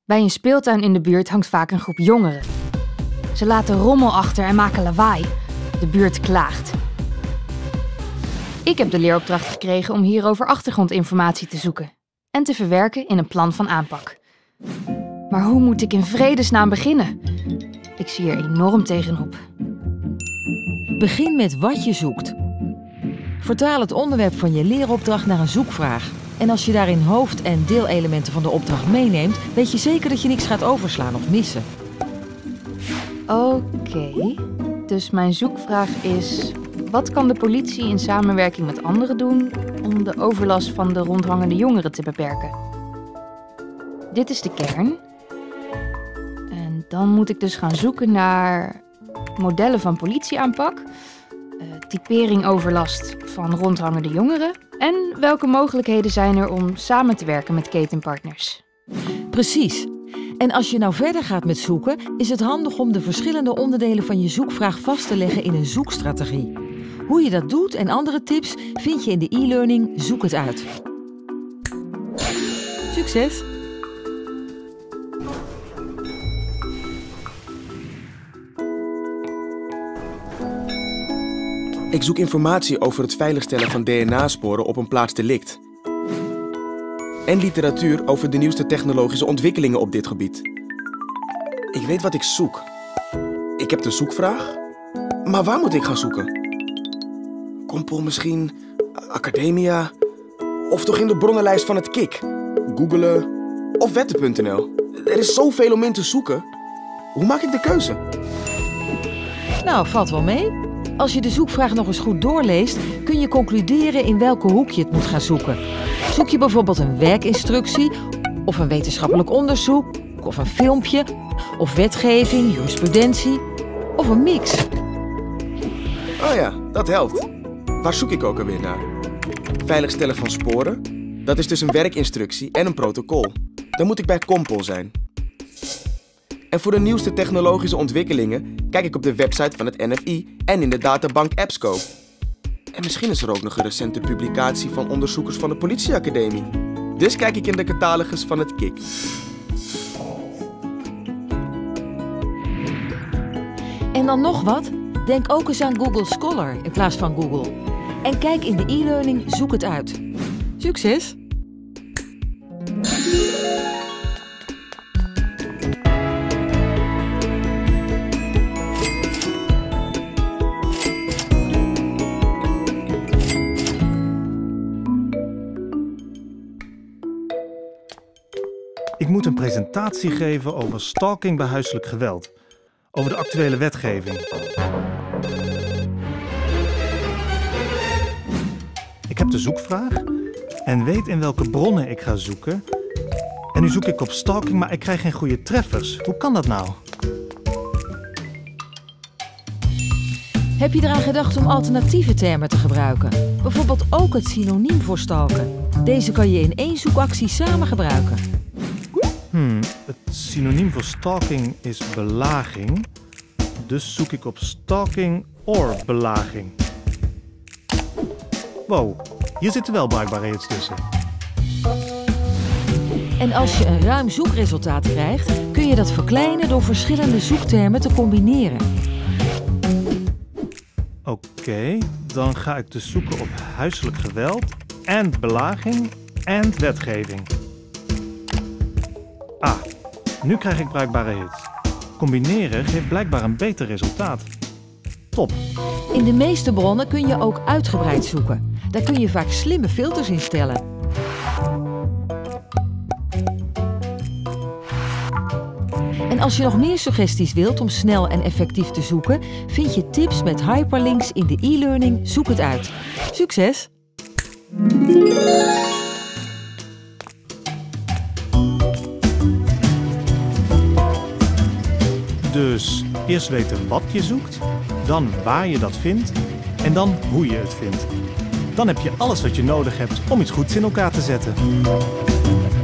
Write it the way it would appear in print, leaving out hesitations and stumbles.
Bij een speeltuin in de buurt hangt vaak een groep jongeren. Ze laten rommel achter en maken lawaai. De buurt klaagt. Ik heb de leeropdracht gekregen om hierover achtergrondinformatie te zoeken en te verwerken in een plan van aanpak. Maar hoe moet ik in vredesnaam beginnen? Ik zie er enorm tegenop. Begin met wat je zoekt. Vertaal het onderwerp van je leeropdracht naar een zoekvraag. En als je daarin hoofd- en deelelementen van de opdracht meeneemt, weet je zeker dat je niks gaat overslaan of missen. Oké, dus mijn zoekvraag is: wat kan de politie in samenwerking met anderen doen om de overlast van de rondhangende jongeren te beperken? Dit is de kern. En dan moet ik dus gaan zoeken naar modellen van politieaanpak, typering overlast van rondhangende jongeren en welke mogelijkheden zijn er om samen te werken met ketenpartners. Precies. En als je nou verder gaat met zoeken, is het handig om de verschillende onderdelen van je zoekvraag vast te leggen in een zoekstrategie. Hoe je dat doet en andere tips vind je in de e-learning Zoek het uit. Succes! Ik zoek informatie over het veiligstellen van DNA-sporen op een plaatsdelict. En literatuur over de nieuwste technologische ontwikkelingen op dit gebied. Ik weet wat ik zoek. Ik heb de zoekvraag. Maar waar moet ik gaan zoeken? Compol misschien? Academia? Of toch in de bronnenlijst van het KIK? Googelen? Of wetten.nl? Er is zoveel om in te zoeken. Hoe maak ik de keuze? Nou, valt wel mee. Als je de zoekvraag nog eens goed doorleest, kun je concluderen in welke hoek je het moet gaan zoeken. Zoek je bijvoorbeeld een werkinstructie, of een wetenschappelijk onderzoek, of een filmpje, of wetgeving, jurisprudentie, of een mix. Oh ja, dat helpt. Waar zoek ik ook alweer naar? Veiligstellen van sporen? Dat is dus een werkinstructie en een protocol. Dan moet ik bij Compol zijn. En voor de nieuwste technologische ontwikkelingen kijk ik op de website van het NFI en in de databank EBSCO. En misschien is er ook nog een recente publicatie van onderzoekers van de politieacademie. Dus kijk ik in de catalogus van het KIK. En dan nog wat? Denk ook eens aan Google Scholar in plaats van Google. En kijk in de e-learning Zoek het uit. Succes! Ik moet een presentatie geven over stalking bij huiselijk geweld. Over de actuele wetgeving. Ik heb de zoekvraag en weet in welke bronnen ik ga zoeken. En nu zoek ik op stalking, maar ik krijg geen goede treffers. Hoe kan dat nou? Heb je eraan gedacht om alternatieve termen te gebruiken? Bijvoorbeeld ook het synoniem voor stalken. Deze kan je in één zoekactie samen gebruiken. Het synoniem voor stalking is belaging. Dus zoek ik op stalking or belaging. Wow, hier zitten wel bruikbare hits tussen. En als je een ruim zoekresultaat krijgt, kun je dat verkleinen door verschillende zoektermen te combineren. Oké, dan ga ik dus zoeken op huiselijk geweld en belaging en wetgeving. Ah, nu krijg ik bruikbare hits. Combineren geeft blijkbaar een beter resultaat. Top! In de meeste bronnen kun je ook uitgebreid zoeken. Daar kun je vaak slimme filters in stellen. En als je nog meer suggesties wilt om snel en effectief te zoeken, vind je tips met hyperlinks in de e-learning Zoek het uit. Succes! Dus eerst weten wat je zoekt, dan waar je dat vindt en dan hoe je het vindt. Dan heb je alles wat je nodig hebt om iets goeds in elkaar te zetten.